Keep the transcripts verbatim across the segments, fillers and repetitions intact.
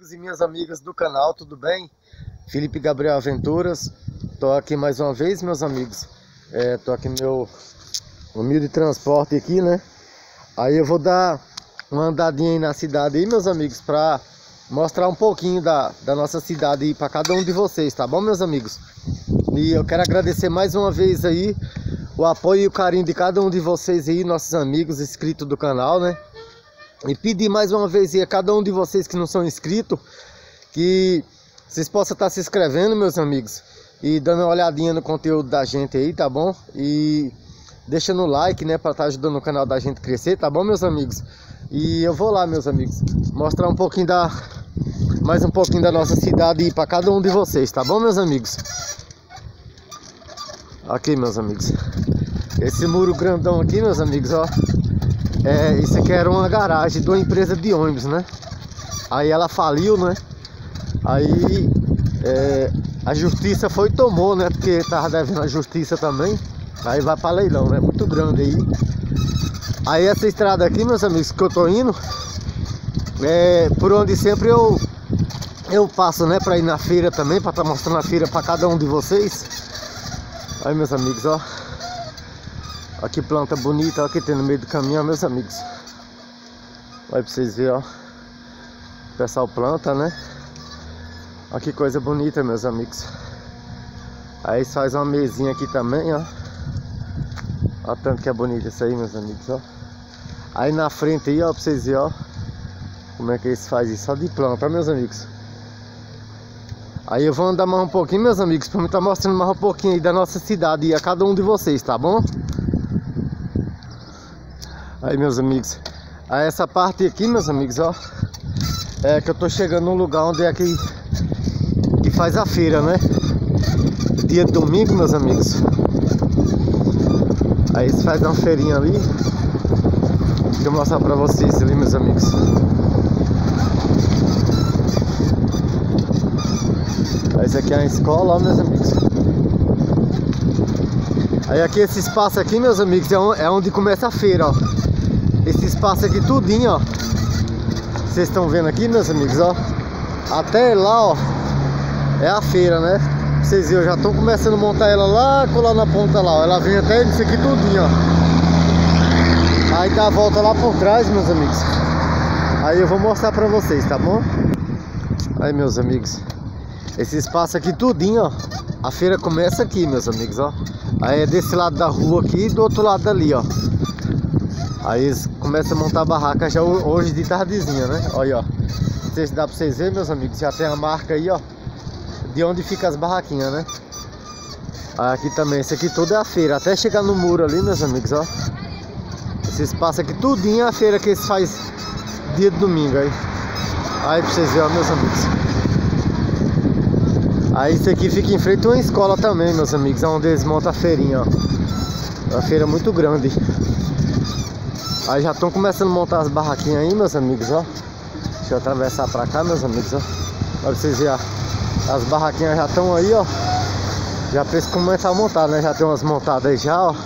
amigos e minhas amigas do canal, tudo bem? Felipe Gabriel Aventuras. Tô aqui mais uma vez, meus amigos. é, Tô aqui no meu humilde transporte aqui, né? Aí eu vou dar uma andadinha aí na cidade aí, meus amigos, pra mostrar um pouquinho da, da nossa cidade aí pra cada um de vocês, tá bom, meus amigos? E eu quero agradecer mais uma vez aí o apoio e o carinho de cada um de vocês aí, nossos amigos inscritos do canal, né? E pedir mais uma vez aí a cada um de vocês que não são inscritos, que vocês possam estar se inscrevendo, meus amigos, e dando uma olhadinha no conteúdo da gente aí, tá bom? E deixando o like, né, para estar ajudando o canal da gente a crescer, tá bom, meus amigos? E eu vou lá, meus amigos, mostrar um pouquinho da... mais um pouquinho da nossa cidade aí para cada um de vocês, tá bom, meus amigos? Aqui, meus amigos, esse muro grandão aqui, meus amigos, ó. É, isso aqui era uma garagem de uma empresa de ônibus, né? Aí ela faliu, né? Aí é, a justiça foi e tomou, né? Porque tava devendo a justiça também. Aí vai para leilão, né? Muito grande aí. Aí essa estrada aqui, meus amigos, que eu tô indo, é por onde sempre eu eu passo, né? Para ir na feira também, para estar tá mostrando a feira para cada um de vocês. Aí, meus amigos, ó. Olha que planta bonita, ó, que tem no meio do caminho, ó, meus amigos. Olha pra vocês verem, ó. O pessoal planta, né? Olha que coisa bonita, meus amigos. Aí faz uma mesinha aqui também, ó. Olha tanto que é bonito isso aí, meus amigos, ó. Aí na frente aí, ó, pra vocês verem, ó. Como é que eles fazem isso, ó, de planta, ó, meus amigos. Aí eu vou andar mais um pouquinho, meus amigos, pra me estar mostrando mais um pouquinho aí da nossa cidade e a cada um de vocês, tá bom? Aí, meus amigos, aí essa parte aqui, meus amigos, ó, é que eu tô chegando num lugar onde é que, que faz a feira, né? Dia de domingo, meus amigos. Aí eles fazem uma feirinha ali. Deixa eu mostrar pra vocês ali, meus amigos. Aí esse aqui é a escola, ó, meus amigos. Aí aqui esse espaço aqui, meus amigos, é onde começa a feira, ó. Esse espaço aqui tudinho, ó. Vocês estão vendo aqui, meus amigos, ó. Até lá, ó, é a feira, né? Vocês viram, já estão começando a montar ela lá, colar na ponta lá, ó. Ela vem até isso aqui tudinho, ó. Aí dá a volta lá por trás, meus amigos. Aí eu vou mostrar pra vocês, tá bom? Aí, meus amigos, esse espaço aqui tudinho, ó. A feira começa aqui, meus amigos, ó. Aí é desse lado da rua aqui e do outro lado dali, ó. Aí eles começam a montar a barraca já hoje de tardezinha, né? Olha, ó. Não sei se dá pra vocês verem, meus amigos. Já tem a marca aí, ó, de onde fica as barraquinhas, né? Aqui também, esse aqui tudo é a feira. Até chegar no muro ali, meus amigos, ó. Esse espaço aqui tudinho é a feira que eles fazem dia de domingo aí. Aí pra vocês verem, ó, meus amigos. Aí isso aqui fica em frente a uma escola também, meus amigos, onde eles montam a feirinha, ó. É uma feira muito grande. Aí já estão começando a montar as barraquinhas aí, meus amigos, ó. Deixa eu atravessar pra cá, meus amigos, ó. Pra vocês verem, as barraquinhas já estão aí, ó. Já penso começar a montar, né? Já tem umas montadas aí já, ó.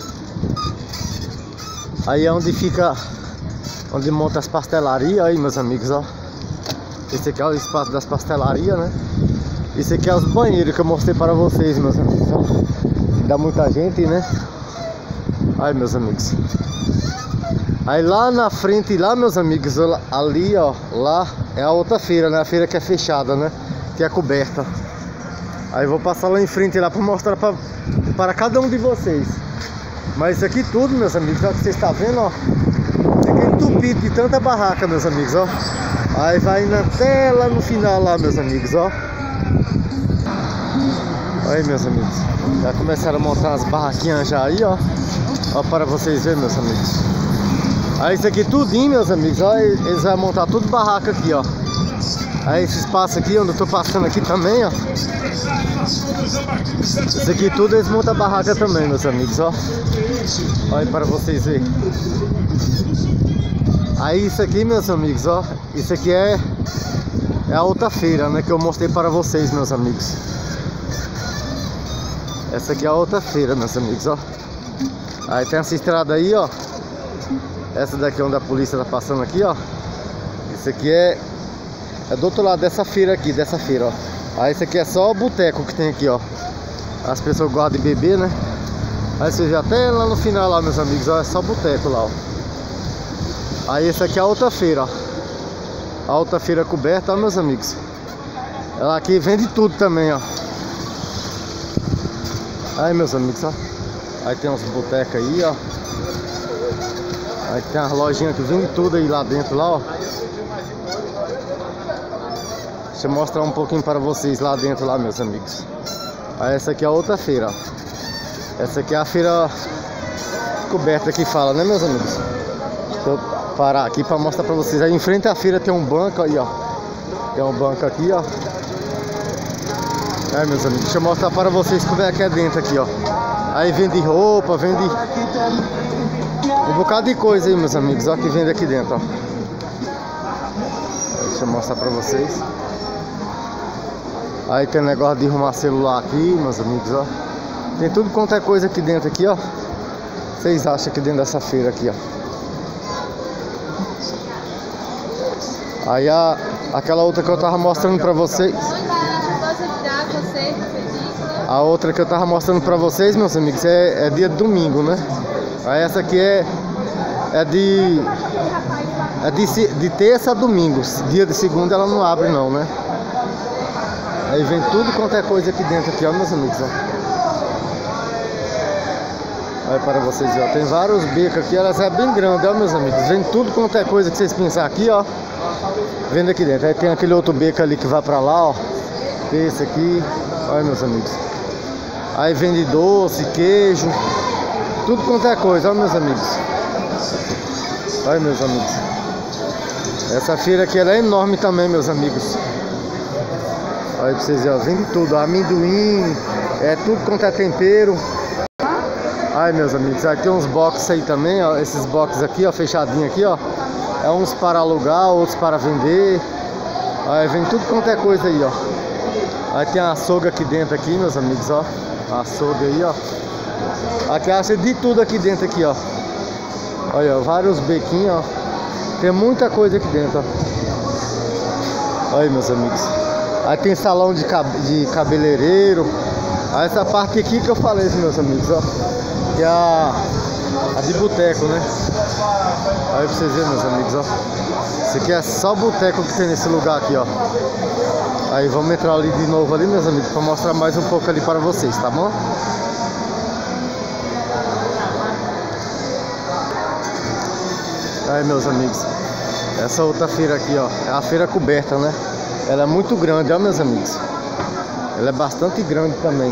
Aí é onde fica, onde monta as pastelarias aí, meus amigos, ó. Esse aqui é o espaço das pastelarias, né? Esse aqui é os banheiros que eu mostrei para vocês, meus amigos, ó. Dá muita gente, né? Aí, meus amigos. Aí lá na frente, lá, meus amigos, ali, ó, lá é a outra feira, né? A feira que é fechada, né? Que é coberta. Aí eu vou passar lá em frente lá para mostrar pra, para cada um de vocês. Mas isso aqui tudo, meus amigos, ó, que vocês estão vendo, ó. Isso aqui é entupido de tanta barraca, meus amigos, ó. Aí vai indo até lá no final lá, meus amigos, ó. Aí, meus amigos, já começaram a montar as barraquinhas já aí, ó. Ó, para vocês verem, meus amigos. Aí isso aqui tudinho, meus amigos, ó, eles vão montar tudo barraca aqui, ó. Aí esse espaço aqui, onde eu tô passando aqui também, ó. Isso aqui tudo eles montam barraca também, meus amigos, ó. Olha aí para vocês verem. Aí isso aqui, meus amigos, ó. Isso aqui é, é a outra feira, né, que eu mostrei para vocês, meus amigos. Essa aqui é a outra feira, meus amigos, ó. Aí tem essa estrada aí, ó. Essa daqui é onde a polícia tá passando aqui, ó. Isso aqui é é do outro lado dessa feira aqui, dessa feira, ó. Aí esse aqui é só o boteco que tem aqui, ó. As pessoas gostam de beber, né? Aí você vê até lá no final lá, meus amigos, ó, é só boteco lá, ó. Aí esse aqui é a outra feira, ó. A outra feira coberta, ó, meus amigos. Ela aqui vende tudo também, ó. Aí, meus amigos, ó. Aí tem uns botecos aí, ó. Aí tem as lojinhas que vende tudo aí lá dentro, lá, ó. Deixa eu mostrar um pouquinho para vocês lá dentro, lá, meus amigos. Aí essa aqui é a outra feira, ó. Essa aqui é a feira coberta que fala, né, meus amigos? Deixa eu parar aqui para mostrar para vocês. Aí em frente à feira tem um banco aí, ó. Tem um banco aqui, ó. Aí, meus amigos, deixa eu mostrar para vocês como é que é dentro aqui, ó. Aí vende roupa, vende um bocado de coisa aí, meus amigos, ó, que vende aqui dentro, ó. Deixa eu mostrar para vocês. Aí tem negócio de arrumar celular aqui, meus amigos, ó. Tem tudo quanto é coisa aqui dentro aqui, ó. Vocês acham aqui dentro dessa feira aqui, ó. Aí a, aquela outra que eu tava mostrando pra vocês. A outra que eu tava mostrando pra vocês, meus amigos, é, é dia de domingo, né? Aí essa aqui é, é de... É de, de terça a domingo. Dia de segunda ela não abre não, né? Aí vem tudo quanto é coisa aqui dentro aqui, ó, meus amigos, ó. Aí para vocês, ó, tem vários becos aqui, elas é bem grande, ó, meus amigos. Vem tudo quanto é coisa que vocês pensar aqui, ó. Vendo aqui dentro. Aí tem aquele outro beco ali que vai pra lá, ó. Tem esse aqui, olha, meus amigos. Aí vende doce, queijo, tudo quanto é coisa, ó, meus amigos. Olha, meus amigos. Essa feira aqui ela é enorme também, meus amigos. Olha pra vocês verem, ó, vende tudo, ó, amendoim, é tudo quanto é tempero. Ai, meus amigos, aí tem uns boxes aí também, ó, esses boxes aqui, ó, fechadinho aqui, ó. É uns para alugar, outros para vender. Aí vem tudo quanto é coisa aí, ó. Aí tem a açougue aqui dentro aqui, meus amigos, ó. A açougue aí, ó. Aqui acha de tudo aqui dentro aqui, ó. Olha, vários bequinhos, ó. Tem muita coisa aqui dentro, ó. Aí, meus amigos. Aí tem salão de, cab de cabeleireiro. Aí essa parte aqui que eu falei, meus amigos, ó. Que é a, a de boteco, né? Aí pra vocês verem, meus amigos, ó. Isso aqui é só boteco que tem nesse lugar aqui, ó. Aí vamos entrar ali de novo ali, meus amigos, para mostrar mais um pouco ali para vocês, tá bom? Aí, meus amigos, essa outra feira aqui, ó, é a feira coberta, né? Ela é muito grande, ó, meus amigos. Ela é bastante grande também.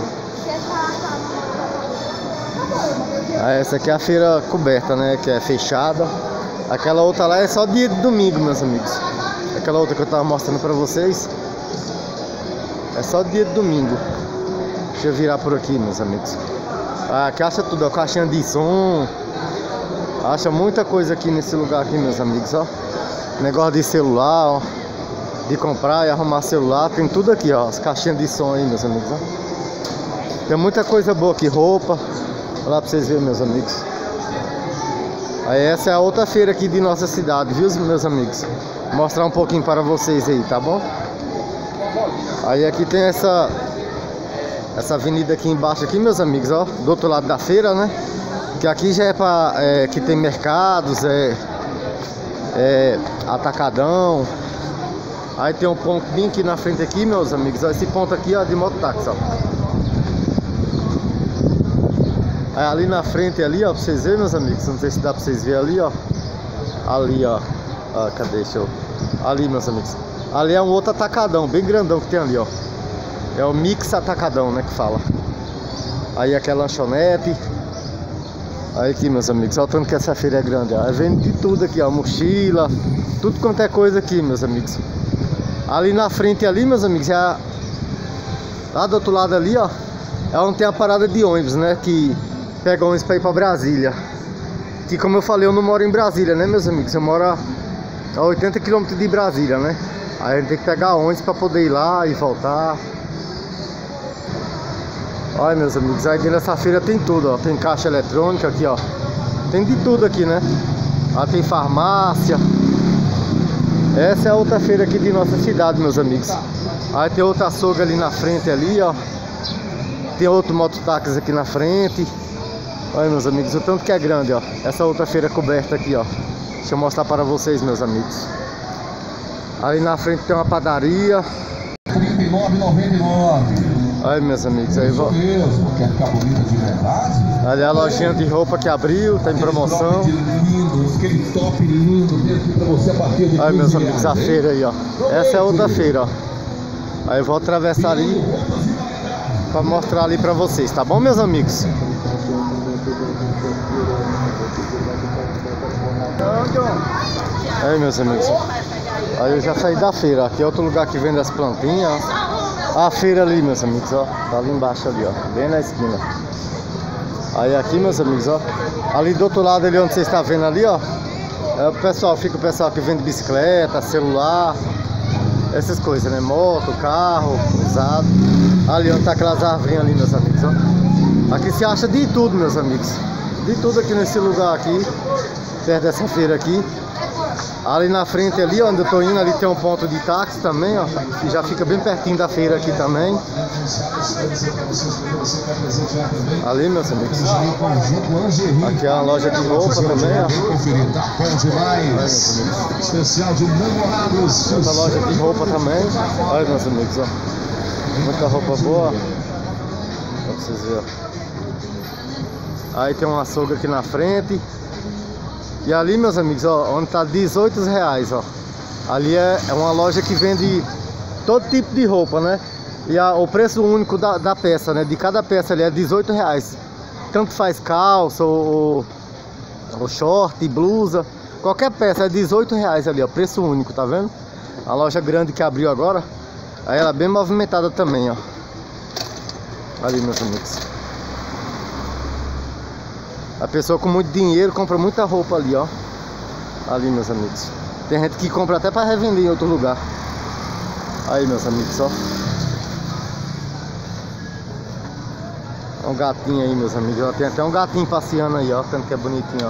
Aí essa aqui é a feira coberta, né? Que é fechada. Aquela outra lá é só dia de domingo, meus amigos. Aquela outra que eu tava mostrando pra vocês é só dia de domingo. Deixa eu virar por aqui, meus amigos. Ah, aqui acha tudo, ó, caixinha de som. Acha muita coisa aqui nesse lugar aqui, meus amigos, ó. Negócio de celular, ó. De comprar e arrumar celular. Tem tudo aqui, ó. As caixinhas de som aí, meus amigos, ó. Tem muita coisa boa aqui, roupa. Olha lá pra vocês verem, meus amigos. Aí essa é a outra feira aqui de nossa cidade, viu, meus amigos? Vou mostrar um pouquinho para vocês aí, tá bom? Aí aqui tem essa Essa avenida aqui embaixo aqui, meus amigos, ó. Do outro lado da feira, né? Que aqui já é para é, que tem mercados, é, é atacadão. Aí tem um ponto bem aqui na frente aqui, meus amigos, ó. Esse ponto aqui, ó, de mototáxi, ó. Aí ali na frente ali, ó, pra vocês verem, meus amigos. Não sei se dá pra vocês verem ali, ó. Ali, ó, ó, cadê, deixa eu... Ali, meus amigos. Ali é um outro atacadão, bem grandão que tem ali, ó. É o Mix Atacadão, né, que fala. Aí aqui é lanchonete. Aí aqui, meus amigos, olha o tanto que essa feira é grande, ó. Aí vende de tudo aqui, ó, mochila. Tudo quanto é coisa aqui, meus amigos. Ali na frente ali, meus amigos, é a... Lá do outro lado ali, ó, é onde tem a parada de ônibus, né, que pega ônibus pra ir pra Brasília. Que, como eu falei, eu não moro em Brasília, né, meus amigos? Eu moro a oitenta quilômetros de Brasília, né? Aí a gente tem que pegar ônibus pra poder ir lá e voltar. Olha, meus amigos, aí dentro dessa feira tem tudo, ó. Tem caixa eletrônica aqui, ó. Tem de tudo aqui, né? Lá tem farmácia. Essa é a outra feira aqui de nossa cidade, meus amigos. Aí tem outra açougue ali na frente ali, ó. Tem outro mototáxi aqui na frente. Olha, meus amigos, o tanto que é grande, ó. Essa outra feira coberta aqui, ó. Deixa eu mostrar para vocês, meus amigos. Ali na frente tem uma padaria. trinta e nove reais e noventa e nove centavos. Aí, meus amigos, aí vou... mesmo, quer ficar bonita de verdade? Ali a lojinha de roupa que abriu, tá em promoção. Lindo, aquele top lindo dentro pra você a partir de Aí, meus quinze amigos, a reais, feira aí, ó. Essa é outra feira, ó. Aí eu vou atravessar ali pra mostrar ali pra vocês, tá bom, meus amigos? Aí, meus amigos, aí eu já saí da feira. Aqui é outro lugar que vende as plantinhas, ó. A feira ali, meus amigos, ó. Tá ali embaixo ali, ó. Bem na esquina. Aí aqui, meus amigos, ó. Ali do outro lado ali onde você está vendo ali, ó. É o pessoal, fica o pessoal que vende bicicleta, celular, essas coisas, né? Moto, carro, usado. Ali onde tá aquelas árvores ali, meus amigos, ó. Aqui se acha de tudo, meus amigos. De tudo aqui nesse lugar aqui. Perto dessa feira aqui. Ali na frente ali, onde eu tô indo, ali tem um ponto de táxi também, ó. Que já fica bem pertinho da feira aqui também. Ali, meus amigos. Aqui é uma loja de roupa também, ó. Especial de namorados. Outra loja de roupa também. Olha, meus amigos, ó. Muita roupa boa. Pra vocês verem, ó. Aí tem um açougue aqui na frente. E ali, meus amigos, ó, onde tá dezoito reais, ó. Ali é, é uma loja que vende todo tipo de roupa, né? E a, o preço único da, da peça, né? De cada peça ali é dezoito reais. Tanto faz calça, ou, ou short, blusa. Qualquer peça é dezoito reais ali, ó. Preço único, tá vendo? A loja grande que abriu agora. Aí ela é bem movimentada também, ó. Ali, meus amigos. A pessoa com muito dinheiro compra muita roupa ali, ó. Ali, meus amigos. Tem gente que compra até para revender em outro lugar. Aí, meus amigos, ó. Um gatinho aí, meus amigos, ó. Tem até um gatinho passeando aí, ó. Tanto que é bonitinho, ó.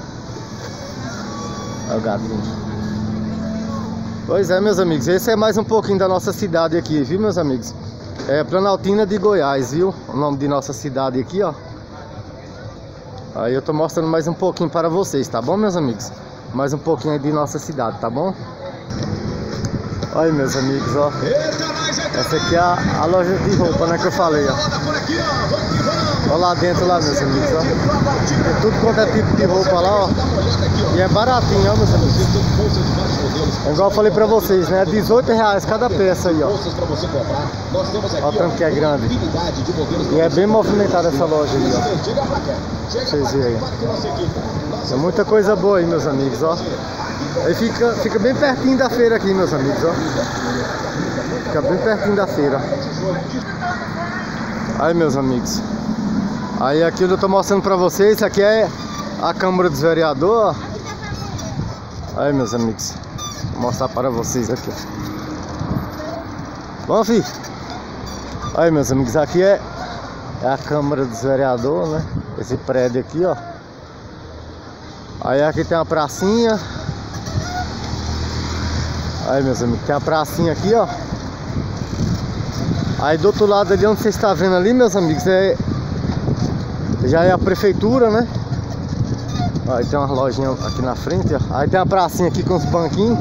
Olha o gatinho. Pois é, meus amigos. Esse é mais um pouquinho da nossa cidade aqui, viu, meus amigos? É Planaltina de Goiás, viu? O nome de nossa cidade aqui, ó. Aí eu tô mostrando mais um pouquinho para vocês, tá bom, meus amigos? Mais um pouquinho aí de nossa cidade, tá bom? Aí, meus amigos, ó. Essa aqui é a, a loja de roupa, né, que eu falei, ó. Olha lá dentro, lá, meus amigos, ó. Tem tudo quanto é tipo de roupa lá, ó. E é baratinho, ó, meus amigos. É igual eu falei pra vocês, né? dezoito reais cada peça aí, ó. Olha o tanto que é grande. E é bem movimentada essa loja aí, ó. Pra vocês verem aí. É muita coisa boa aí, meus amigos, ó. Aí fica, fica bem pertinho da feira aqui, meus amigos, ó. Fica bem pertinho da feira. Aí, meus amigos. Aí aqui eu tô mostrando pra vocês. Isso aqui é a Câmara dos Vereadores, ó. Aí, meus amigos. Vou mostrar para vocês aqui. Vamos, filho. Aí, meus amigos, aqui é, é a Câmara dos Vereadores, né? Esse prédio aqui, ó. Aí aqui tem uma pracinha. Aí, meus amigos, tem a pracinha aqui, ó. Aí do outro lado ali, onde você está vendo ali, meus amigos, é... já é a prefeitura, né? Aí tem uma lojinha aqui na frente, ó. Aí tem a pracinha aqui com os banquinhos.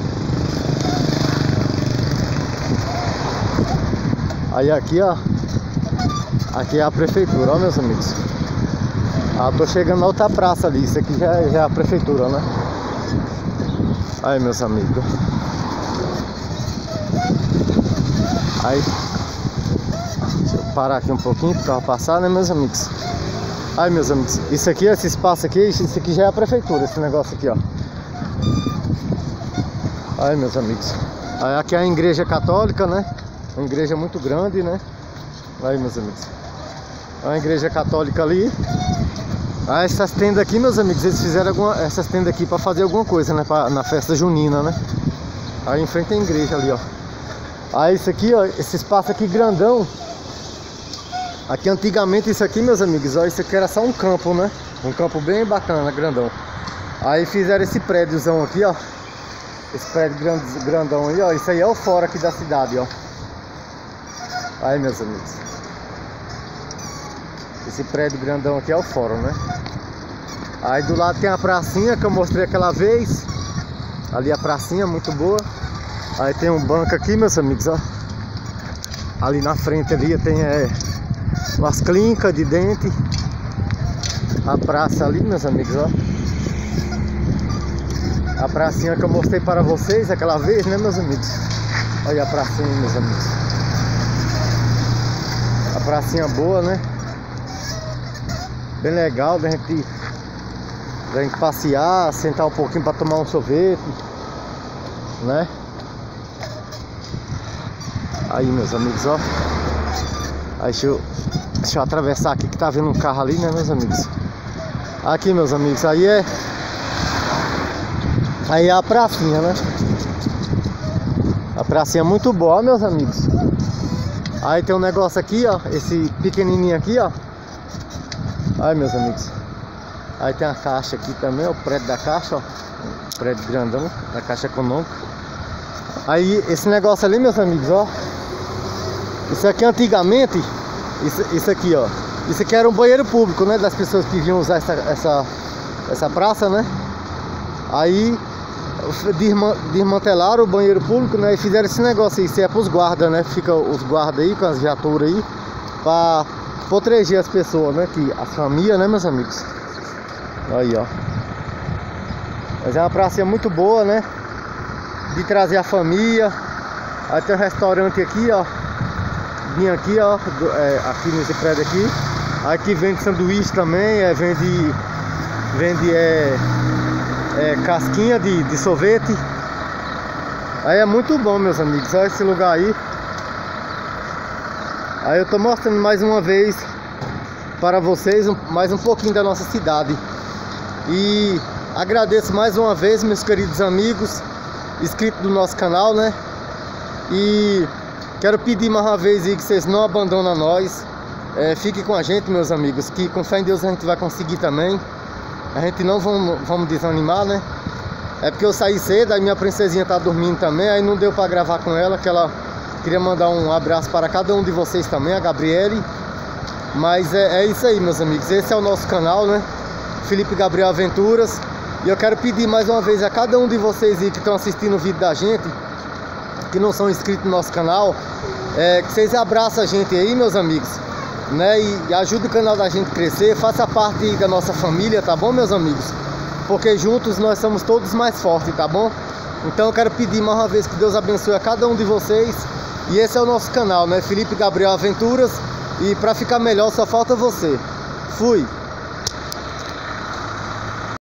Aí aqui, ó. Aqui é a prefeitura, ó, meus amigos. Ah, tô chegando na outra praça ali. Isso aqui já, já é a prefeitura, né? Aí, meus amigos. Aí, deixa eu parar aqui um pouquinho pro carro passar, né, meus amigos? Aí, meus amigos, isso aqui, esse espaço aqui, isso aqui já é a prefeitura, esse negócio aqui, ó. Aí, meus amigos. Aí aqui é a igreja católica, né? Uma igreja muito grande, né? Aí, meus amigos. A igreja católica ali. Ah, essas tendas aqui, meus amigos, eles fizeram alguma, essas tendas aqui para fazer alguma coisa, né? Pra, na festa junina, né? Aí em frente tem a igreja ali, ó. Aí isso aqui, ó, esse espaço aqui grandão. Aqui antigamente isso aqui, meus amigos, ó, isso aqui era só um campo, né? Um campo bem bacana, grandão. Aí fizeram esse prédiozão aqui, ó. Esse prédio grande, grandão aí, ó. Isso aí é o fora aqui da cidade, ó. Aí, meus amigos. Esse prédio grandão aqui é o fórum, né? Aí do lado tem a pracinha que eu mostrei aquela vez. Ali a pracinha, muito boa. Aí tem um banco aqui, meus amigos, ó. Ali na frente ali tem é, umas clínicas de dente. A praça ali, meus amigos, ó. A pracinha que eu mostrei para vocês aquela vez, né, meus amigos? Olha a pracinha, meus amigos. A pracinha boa, né? Bem legal da gente, da gente passear, sentar um pouquinho para tomar um sorvete, né? Aí, meus amigos, ó. Aí deixa eu, deixa eu atravessar aqui que tá vendo um carro ali, né, meus amigos? Aqui, meus amigos, aí é Aí é a pracinha, né? A pracinha é muito boa, meus amigos. Aí tem um negócio aqui, ó. Esse pequenininho aqui, ó. Aí, meus amigos. Aí tem a caixa aqui também, ó, o prédio da caixa, ó. O prédio grandão, da Caixa Econômica. Aí esse negócio ali, meus amigos, ó. Isso aqui antigamente, isso, isso aqui, ó. Isso aqui era um banheiro público, né? Das pessoas que vinham usar essa, essa, essa praça, né? Aí desmantelaram o banheiro público, né? E fizeram esse negócio aí, isso é pros guardas, né? Fica os guardas aí com as viaturas aí pra proteger as pessoas, né? Que as famílias, né, meus amigos? Aí, ó. Mas é uma praça muito boa, né? De trazer a família. Aí tem um restaurante aqui, ó. Vim aqui, ó. Do, é, aqui nesse prédio aqui. Aqui vende sanduíche também, é, vende. Vende é. É, casquinha de, de sorvete. Aí é muito bom, meus amigos. Olha esse lugar aí. Aí eu tô mostrando mais uma vez para vocês um, mais um pouquinho da nossa cidade. E agradeço mais uma vez, meus queridos amigos inscritos do nosso canal, né? E quero pedir mais uma vez aí que vocês não abandonam nós. é, Fiquem com a gente, meus amigos, que com fé em Deus a gente vai conseguir também. A gente não vamos, vamos desanimar, né? É porque eu saí cedo, aí minha princesinha tá dormindo também. Aí não deu pra gravar com ela, que ela queria mandar um abraço para cada um de vocês também, a Gabriele. Mas é, é isso aí, meus amigos. Esse é o nosso canal, né? Felipe Gabriel Aventuras. E eu quero pedir mais uma vez a cada um de vocês aí que estão assistindo o vídeo da gente, que não são inscritos no nosso canal, é, que vocês abraçam a gente aí, meus amigos, né? E, e ajuda o canal da gente a crescer, faça parte da nossa família, tá bom, meus amigos? Porque juntos nós somos todos mais fortes, tá bom? Então eu quero pedir mais uma vez que Deus abençoe a cada um de vocês. E esse é o nosso canal, né? Felipe Gabriel Aventuras. E pra ficar melhor só falta você. Fui!